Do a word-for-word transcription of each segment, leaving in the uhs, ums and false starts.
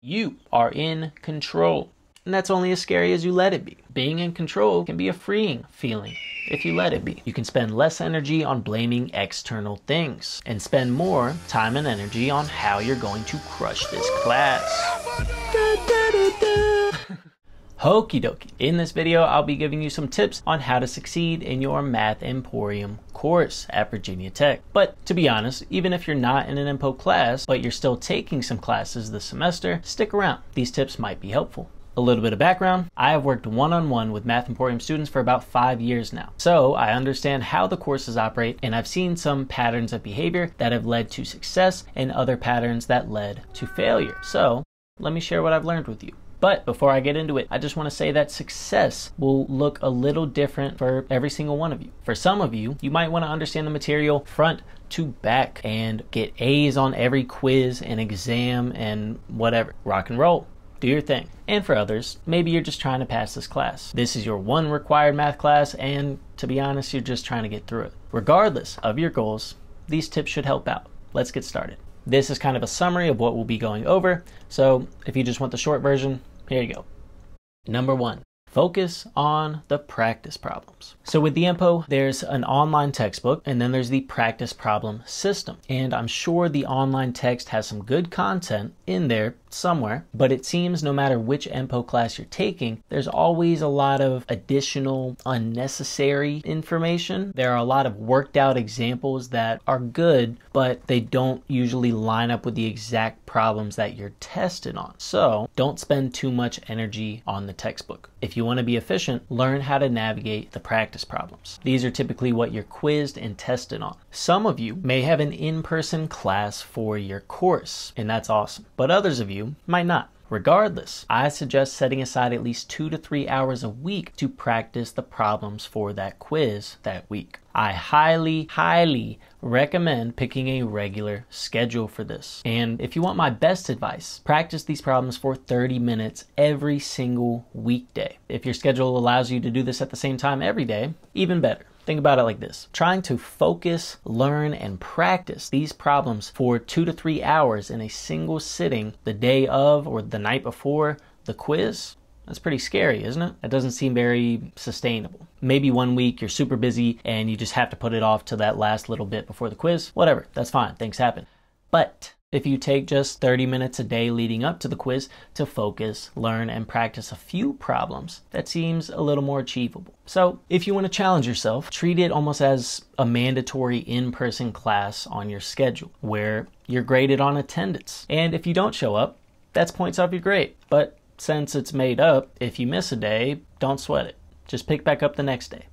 You are in control. And that's only as scary as you let it be. Being in control can be a freeing feeling if you let it be. You can spend less energy on blaming external things and spend more time and energy on how you're going to crush this class. Da, da, da, da. Okie dokie. In this video, I'll be giving you some tips on how to succeed in your Math Emporium course at Virginia Tech. But to be honest, even if you're not in an Empo class, but you're still taking some classes this semester, stick around. These tips might be helpful. A little bit of background, I have worked one-on-one with Math Emporium students for about five years now. So I understand how the courses operate, and I've seen some patterns of behavior that have led to success and other patterns that led to failure. So let me share what I've learned with you. But before I get into it, I just want to say that success will look a little different for every single one of you. For some of you, you might want to understand the material front to back and get A's on every quiz and exam and whatever. Rock and roll. Do your thing. And for others, maybe you're just trying to pass this class. This is your one required math class, and to be honest, you're just trying to get through it. Regardless of your goals, these tips should help out. Let's get started. This is kind of a summary of what we'll be going over, so if you just want the short version, here you go. Number one, focus on the practice problems. So with the Empo, there's an online textbook, and then there's the practice problem system. And I'm sure the online text has some good content in there somewhere, but it seems no matter which Empo class you're taking, there's always a lot of additional unnecessary information. There are a lot of worked out examples that are good, but they don't usually line up with the exact problems that you're tested on. So don't spend too much energy on the textbook. If you want to be efficient, learn how to navigate the practice problems. These are typically what you're quizzed and tested on. Some of you may have an in-person class for your course, and that's awesome. But others of you might not. Regardless, I suggest setting aside at least two to three hours a week to practice the problems for that quiz that week. I highly, highly recommend picking a regular schedule for this. And if you want my best advice, practice these problems for thirty minutes every single weekday. If your schedule allows you to do this at the same time every day, even better. Think about it like this. Trying to focus, learn, and practice these problems for two to three hours in a single sitting the day of or the night before the quiz, that's pretty scary, isn't it? That doesn't seem very sustainable. Maybe one week you're super busy and you just have to put it off to that last little bit before the quiz. Whatever, that's fine, things happen. But if you take just thirty minutes a day leading up to the quiz to focus, learn, and practice a few problems, that seems a little more achievable. So if you want to challenge yourself, treat it almost as a mandatory in-person class on your schedule where you're graded on attendance. And if you don't show up, that's points off your grade. But since it's made up, if you miss a day, don't sweat it. Just pick back up the next day.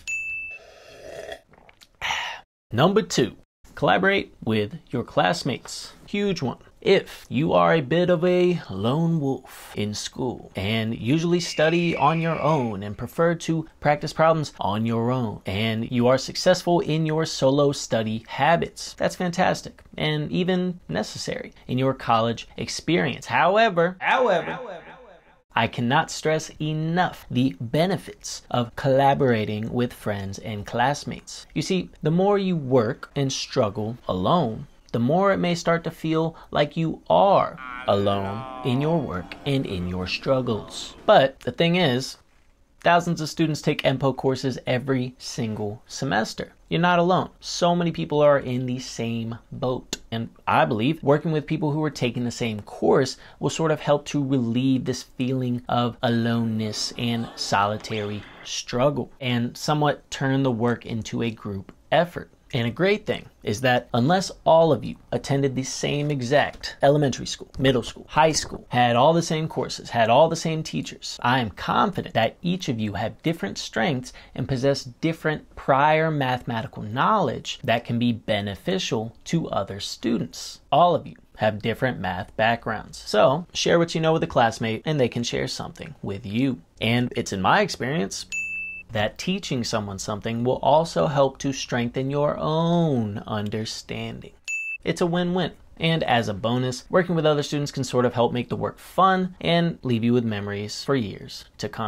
Number two. Collaborate with your classmates. Huge one. If you are a bit of a lone wolf in school and usually study on your own and prefer to practice problems on your own, and you are successful in your solo study habits, that's fantastic and even necessary in your college experience. However, however, however I cannot stress enough the benefits of collaborating with friends and classmates. You see, the more you work and struggle alone, the more it may start to feel like you are alone in your work and in your struggles. But the thing is, thousands of students take Empo courses every single semester. You're not alone. So many people are in the same boat. And I believe working with people who are taking the same course will sort of help to relieve this feeling of aloneness and solitary struggle and somewhat turn the work into a group effort. And a great thing is that unless all of you attended the same exact elementary school, middle school, high school, had all the same courses, had all the same teachers, I am confident that each of you have different strengths and possess different prior mathematical knowledge that can be beneficial to other students. All of you have different math backgrounds. So share what you know with a classmate and they can share something with you. And it's in my experience that teaching someone something will also help to strengthen your own understanding. It's a win-win. And as a bonus, working with other students can sort of help make the work fun and leave you with memories for years to come.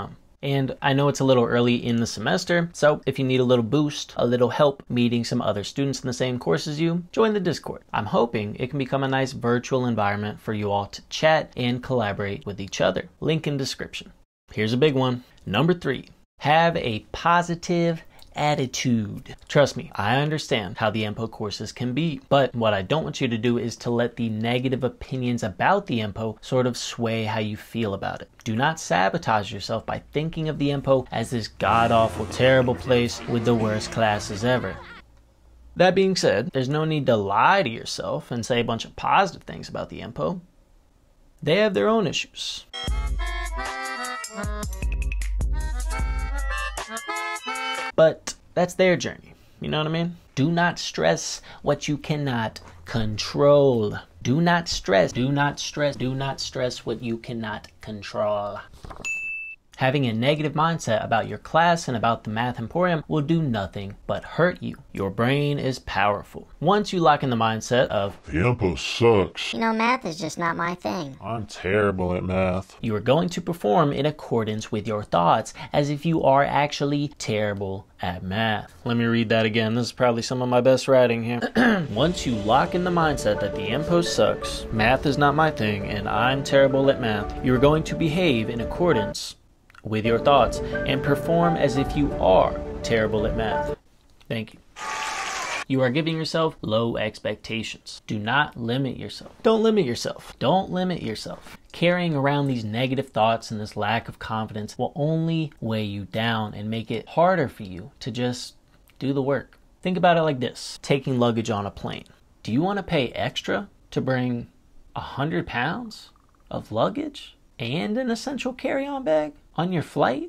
And I know it's a little early in the semester, so if you need a little boost, a little help meeting some other students in the same course as you, join the Discord. I'm hoping it can become a nice virtual environment for you all to chat and collaborate with each other. Link in description. Here's a big one. Number three, have a positive attitude. Trust me, I understand how the empo courses can be, but what I don't want you to do is to let the negative opinions about the empo sort of sway how you feel about it. Do not sabotage yourself by thinking of the empo as this god-awful, terrible place with the worst classes ever. That being said, there's no need to lie to yourself and say a bunch of positive things about the empo. They have their own issues. But that's their journey. You know what I mean? Do not stress what you cannot control. Do not stress. Do not stress. Do not stress what you cannot control. Having a negative mindset about your class and about the Math Emporium will do nothing but hurt you. Your brain is powerful. Once you lock in the mindset of, the empo sucks. You know, math is just not my thing. I'm terrible at math. You are going to perform in accordance with your thoughts as if you are actually terrible at math. Let me read that again. This is probably some of my best writing here. Once you lock in the mindset that the empo sucks, math is not my thing, and I'm terrible at math, you're going to behave in accordance with your thoughts and perform as if you are terrible at math. Thank you. You are giving yourself low expectations. Do not limit yourself. Don't limit yourself. Don't limit yourself. Carrying around these negative thoughts and this lack of confidence will only weigh you down and make it harder for you to just do the work. Think about it like this. Taking luggage on a plane. Do you want to pay extra to bring a hundred pounds of luggage and an essential carry-on bag on your flight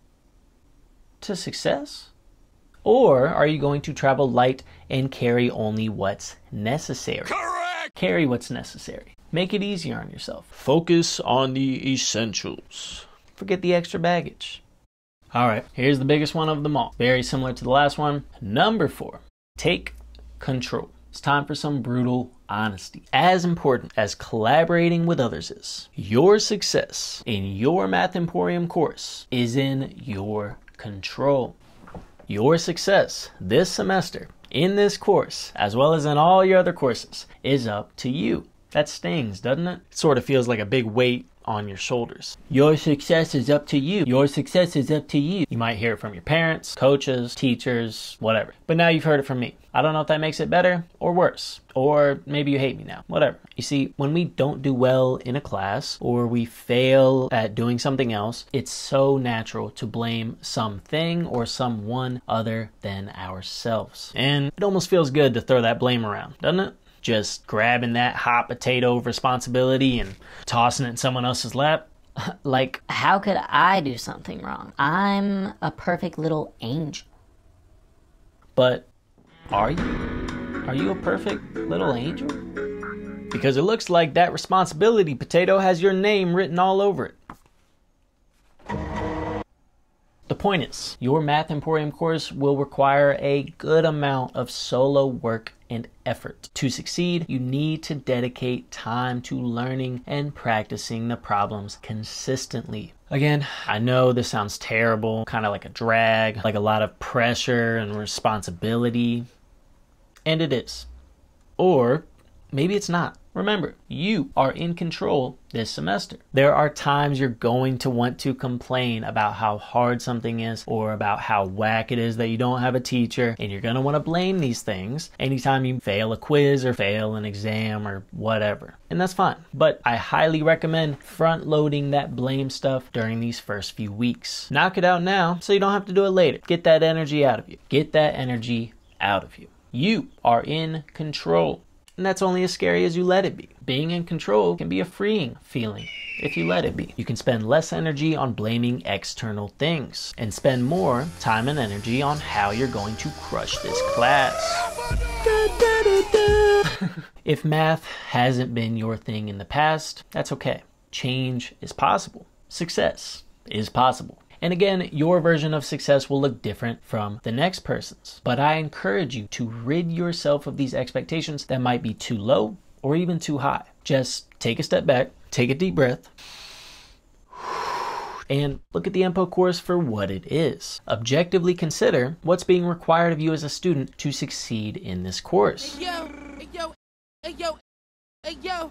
to success? Or are you going to travel light and carry only what's necessary? Correct! Carry what's necessary. Make it easier on yourself. Focus on the essentials. Forget the extra baggage. All right, here's the biggest one of them all. Very similar to the last one. Number four, take control. It's time for some brutal honesty. As important as collaborating with others is, your success in your Math Emporium course is in your control. Your success this semester in this course, as well as in all your other courses, is up to you. That stings, doesn't it? It sort of feels like a big weight on your shoulders. Your success is up to you. Your success is up to you. You might hear it from your parents, coaches, teachers, whatever. But now you've heard it from me. I don't know if that makes it better or worse. Or maybe you hate me now. Whatever. You see, when we don't do well in a class or we fail at doing something else, it's so natural to blame something or someone other than ourselves. And it almost feels good to throw that blame around, doesn't it? Just grabbing that hot potato of responsibility and tossing it in someone else's lap. Like, How could I do something wrong? I'm a perfect little angel. but are you? Are you a perfect little angel? Because it looks like that responsibility potato has your name written all over it. The point is, your Math Emporium course will require a good amount of solo work and effort. To succeed, you need to dedicate time to learning and practicing the problems consistently. Again, I know this sounds terrible, kind of like a drag, like a lot of pressure and responsibility, and it is. Or maybe it's not. Remember, you are in control this semester. There are times you're going to want to complain about how hard something is or about how whack it is that you don't have a teacher, and you're going to want to blame these things anytime you fail a quiz or fail an exam or whatever. And that's fine. But I highly recommend front loading that blame stuff during these first few weeks. Knock it out now so you don't have to do it later. Get that energy out of you. Get that energy out of you. You are in control. And that's only as scary as you let it be. Being in control can be a freeing feeling if you let it be. You can spend less energy on blaming external things and spend more time and energy on how you're going to crush this class. If math hasn't been your thing in the past, that's okay. Change is possible. Success is possible. And again, your version of success will look different from the next person's. But I encourage you to rid yourself of these expectations that might be too low or even too high. Just take a step back, take a deep breath, and look at the Empo course for what it is. Objectively consider what's being required of you as a student to succeed in this course. Hey, yo, hey, yo, hey, yo, hey, yo.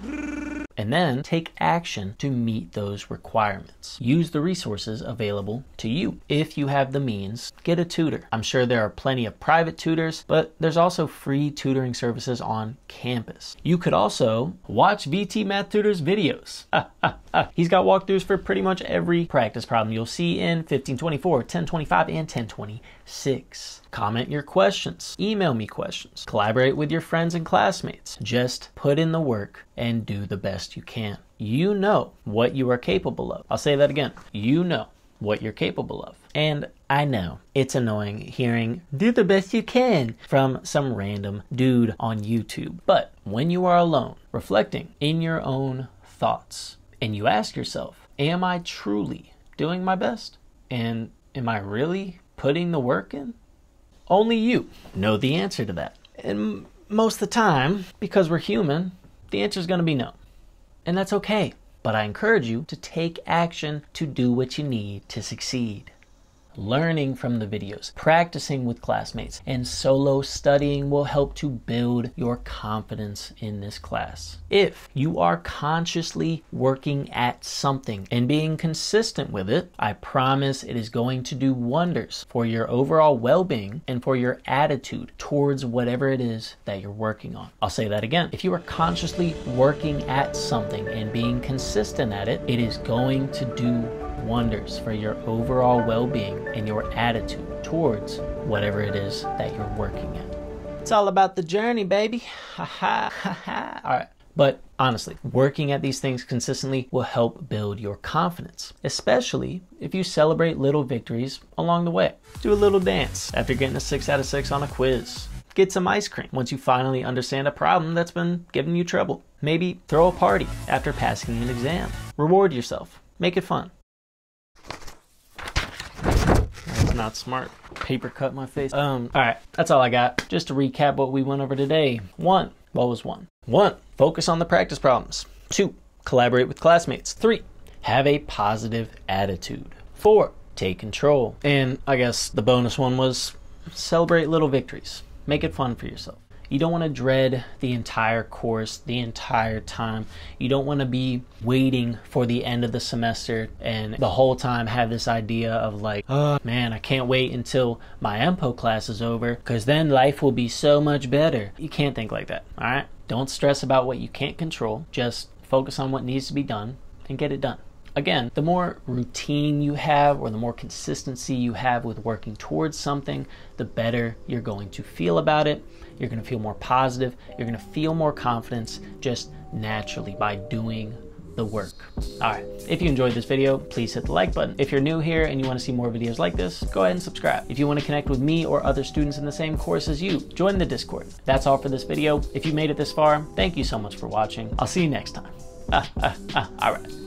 And then take action to meet those requirements. Use the resources available to you. If you have the means, get a tutor. I'm sure there are plenty of private tutors, but there's also free tutoring services on campus. You could also watch V T Math Tutor's videos. He's got walkthroughs for pretty much every practice problem you'll see in fifteen twenty-four, ten twenty-five, and ten twenty-six. Comment your questions. Email me questions. Collaborate with your friends and classmates. Just put in the work and do the best you can. You know what you are capable of. I'll say that again. You know what you're capable of. And I know it's annoying hearing do the best you can from some random dude on YouTube. But when you are alone, reflecting in your own thoughts, and you ask yourself, am I truly doing my best? And am I really putting the work in? Only you know the answer to that. And most of the time, because we're human, the answer is going to be no. And that's okay. But I encourage you to take action to do what you need to succeed. Learning from the videos, practicing with classmates, and solo studying will help to build your confidence in this class. If you are consciously working at something and being consistent with it, I promise it is going to do wonders for your overall well-being and for your attitude towards whatever it is that you're working on. I'll say that again. If you are consciously working at something and being consistent at it, it is going to do wonders for your overall well-being and your attitude towards whatever it is that you're working at. It's all about the journey, baby. Ha ha ha ha. All right. But honestly, working at these things consistently will help build your confidence, especially if you celebrate little victories along the way. Do a little dance after getting a six out of six on a quiz. Get some ice cream once you finally understand a problem that's been giving you trouble. Maybe throw a party after passing an exam. Reward yourself. Make it fun. That's not smart. Paper cut my face. Um, all right, that's all I got. Just to recap what we went over today. One, what was one? One, focus on the practice problems. Two, collaborate with classmates. Three, have a positive attitude. Four, take control. And I guess the bonus one was celebrate little victories. Make it fun for yourself. You don't want to dread the entire course the entire time. You don't want to be waiting for the end of the semester and the whole time have this idea of like, oh man, I can't wait until my Empo class is over because then life will be so much better. You can't think like that, all right? Don't stress about what you can't control. Just focus on what needs to be done and get it done. Again, the more routine you have or the more consistency you have with working towards something, the better you're going to feel about it. You're going to feel more positive. You're going to feel more confidence just naturally by doing the work. All right. If you enjoyed this video, please hit the like button. If you're new here and you want to see more videos like this, go ahead and subscribe. If you want to connect with me or other students in the same course as you, join the Discord. That's all for this video. If you made it this far, thank you so much for watching. I'll see you next time. Ah, ah, ah. All right.